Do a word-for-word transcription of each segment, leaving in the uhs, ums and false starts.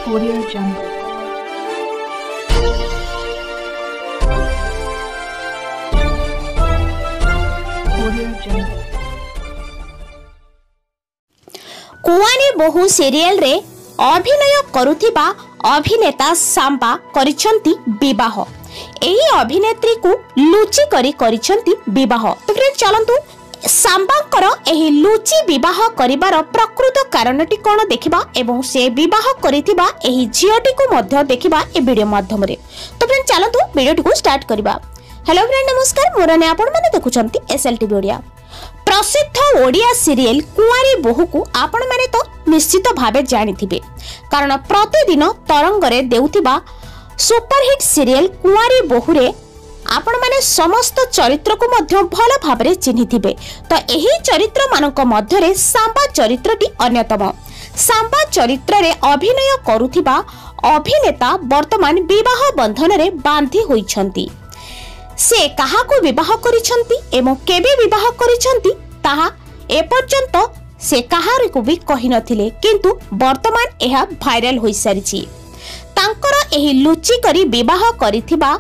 Audio Jungle. Audio Jungle. कुआनी बहु serial रे अभिनय करुथिबा अभिनेता सांबा करिसंती विवाह। एही अभिनेत्री को लुचि करी करिसंती विवाह। तो फ्रेंड चलंतु सांबाकर एही लुचि विवाह करिबार प्रकृत कारणटी कोन देखिबा एवं से विवाह करिथिबा एही झियोटी को मध्य देखिबा ए वीडियो माध्यम रे। तो फ्रेंड चलंतु वीडियोटी को स्टार्ट करिबा। हेलो फ्रेंड नमस्कार, मोर ने आपण माने देखुचंती एसएलटीवी ओडिया। प्रसिद्ध ओडिया सीरियल कुआरी बहु को आपण माने तो निश्चित भावे जानिथिबे, कारण प्रतिदिन तरंग रे देउथिबा सुपरहिट सीरियल कुआरी बहु रे आपण माने समस्त चरित्र को मध्य भल भाबरे चिन्हिथिबे। तो एही चरित्र मानक मध्य रे सांबा चरित्रटी अन्यतम। सांबा चरित्र रे अभिनय करुथिबा अभिनेता वर्तमान विवाह बंधन रे बांधी होइछंती। से कहा को विवाह करिछंती एवं केबे विवाह करिछंती ताहा एपर्यंत से कहार को भी कहि नथिले, किंतु वर्तमान एहा भाइराल होई सारिछि। तांकर एही लुचि करी विवाह करिथिबा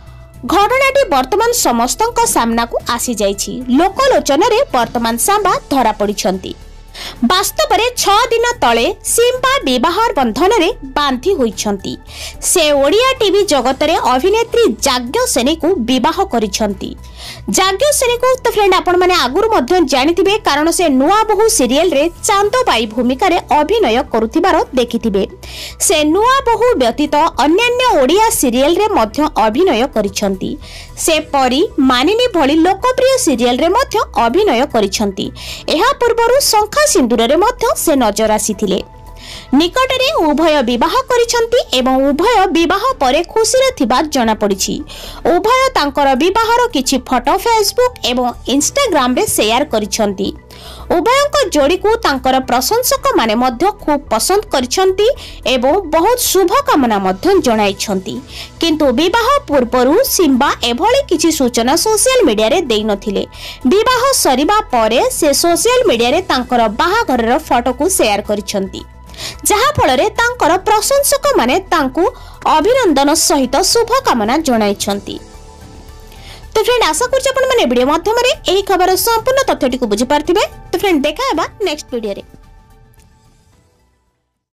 घटनाटी वर्तमान समस्तक सामना को आसी जाइछि। लोकलोचन रे वर्तमान सांबा धरा पड़िछंती। वास्तव रे छह दिन तले सिंबा विवाह बंधन रे बांधी होइछंती। से ओडिया टीवी जगत रे अभिनेत्री जाज्ञ सेनी को विवाह करिछंती। जाज्ञ सेनी को तो फ्रेंड आपण माने आगुर मध्य जानिथिबे, कारण से नुआ बहु सीरियल रे चांदबाई भूमिका रे अभिनय करुथिबार देखिथिबे। से नुआ बहु व्यतीत अन्यान्य ओडिया सीरियल रे मध्य अभिनय करिछंती। से परी मानिनी भली लोकप्रिय सीरियल रे मध्य अभिनय करिछंती। एहा पूर्वरु शंखा सिंदूर रे मध्य से नजर आसीथिले। निकटरे उभय विवाह करिछंती एवं उभय विवाह परे खुशी रे थिबा जणा पड़िछि। उभय तांकर विवाहर किछि फोटो फेसबुक एवं इंस्टाग्राम रे शेयर करिछंती। उभयक जोड़ी को तांकर प्रशंसक माने मध्य खूब पसंद करिछंती एवं बहुत शुभ कामना मध्य जणाइछंती। किंतु विवाह पूर्वरु सिंबा एभली किछि सूचना सोशल मीडिया रे देइ नथिले। विवाह सरिबा परे से सोशल मीडिया रे तांकर बाहाघरर फोटो को शेयर करिछंती, जहा फଳରେ तांकर प्रशंसक माने तांकु अभिनंदन सहित शुभ कामना जणाइछंती। तो फ्रेंड आशा करछि आपण माने वीडियो माध्यम रे एही खबर संपूर्ण तथ्यटी को बुझि पारथिबे। तो फ्रेंड देखा हेबा नेक्स्ट वीडियो रे।